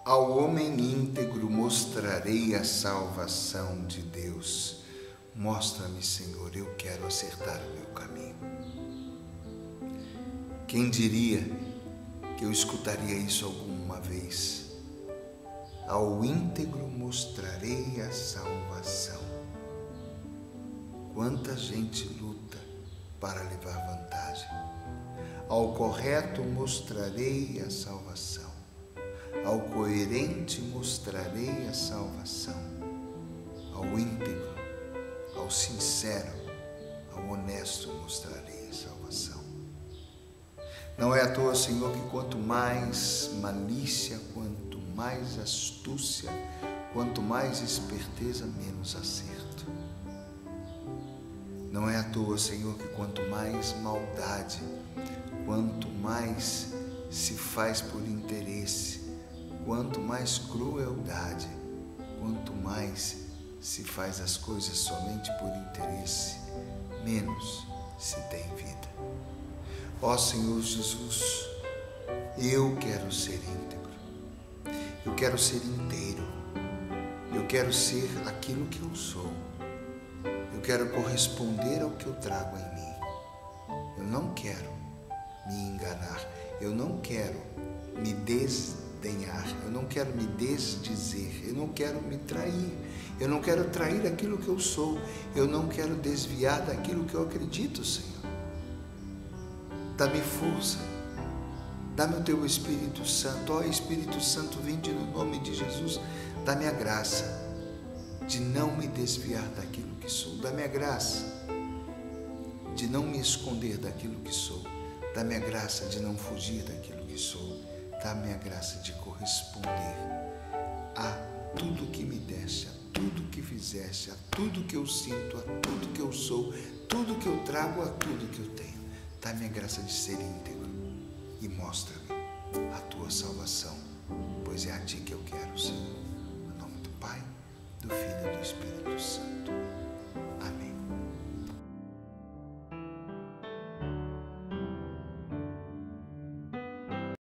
Ao homem íntegro mostrarei a salvação de Deus. Mostra-me, Senhor, eu quero acertar o meu caminho. Quem diria que eu escutaria isso alguma vez? Ao íntegro mostrarei a salvação. Quanta gente luta para levar vantagem. Ao correto mostrarei a salvação. Ao coerente mostrarei a salvação. Ao íntegro, ao sincero, ao honesto mostrarei a salvação. Não é à toa, Senhor, que quanto mais malícia, quanto mais astúcia, quanto mais esperteza, menos acerto. Não é à toa, Senhor, que quanto mais maldade, quanto mais se faz por interesse, quanto mais crueldade, quanto mais se faz as coisas somente por interesse, menos se tem vida. Ó Senhor Jesus, eu quero ser íntegro, eu quero ser inteiro, eu quero ser aquilo que eu sou, eu quero corresponder ao que eu trago em mim. Eu não quero me enganar, eu não quero me desdenhar, eu não quero me desdizer, eu não quero me trair, eu não quero trair aquilo que eu sou, eu não quero desviar daquilo que eu acredito, Senhor. Dá-me força, dá-me o Teu Espírito Santo. Ó Espírito Santo, vinde no nome de Jesus, dá-me a graça de não me desviar daquilo que sou, dá-me a graça de não me esconder daquilo que sou, dá-me a graça de não fugir daquilo que sou, dá-me a graça de corresponder a tudo que me deste, a tudo que fizeste, a tudo que eu sinto, a tudo que eu sou, tudo que eu trago, a tudo que eu tenho. Dá-me a graça de ser íntegro e mostra-me a Tua salvação, pois é a Ti que eu quero, Senhor. Em nome do Pai, do Filho e do Espírito Santo.